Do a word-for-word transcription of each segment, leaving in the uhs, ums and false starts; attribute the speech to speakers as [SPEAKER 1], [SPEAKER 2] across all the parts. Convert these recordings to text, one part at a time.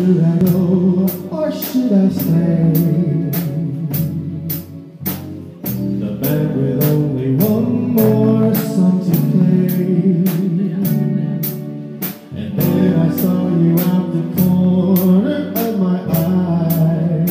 [SPEAKER 1] Should I go or should I stay? The band with only one more song to play. And then I saw you out the corner of my eye.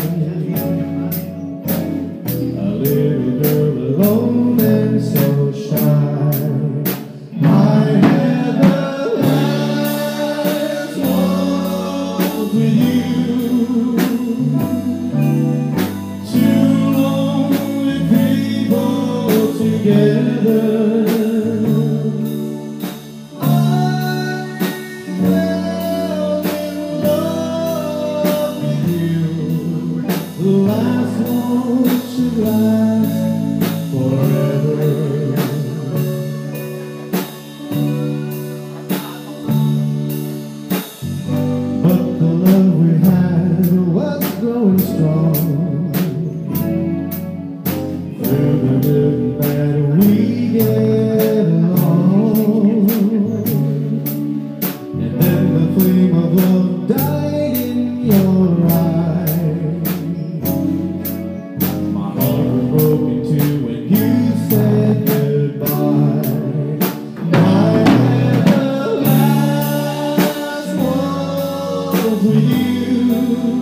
[SPEAKER 1] A little girl alone and so shy. I had the last walk with you. Two lonely people together. The last one should last forever. But the love we had was growing strong. Through the good and bad we get along. And then the flame of love died in your eyes. Broken too when you said goodbye. I had the last walk with you.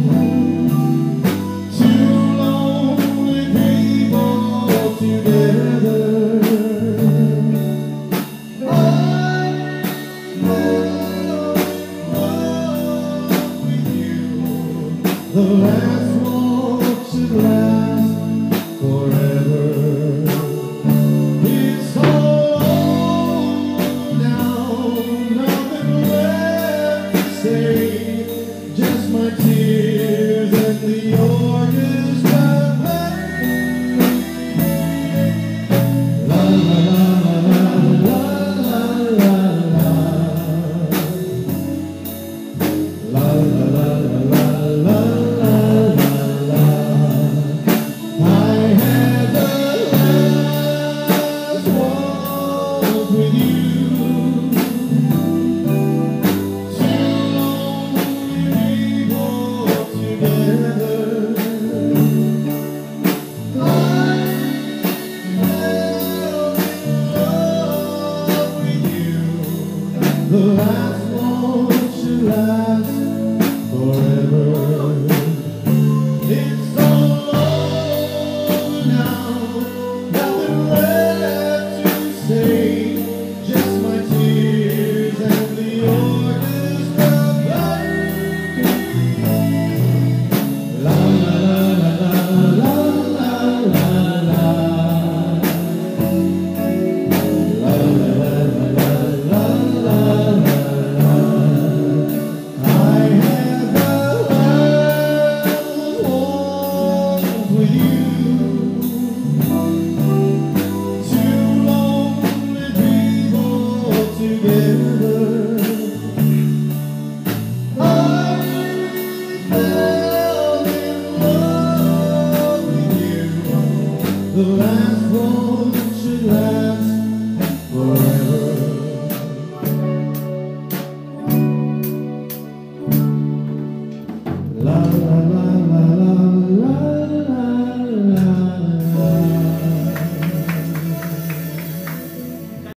[SPEAKER 1] Two lonely people together. I fell in love with you. The last walk should last forever. It's so long now, nothing left to say, just my tears and the orchestra playing. La la la la la la la la la la la la la. I had the last walk with you. Two lonely people together. I fell in love with you. The last one should last forever. It's so long now, nothing left to say, just my tears and the orchestra playing. La la la la la la la la. La la la la la la la. I had the last walk with you. Two lonely people together. I fell in love with you. The last one should last forever.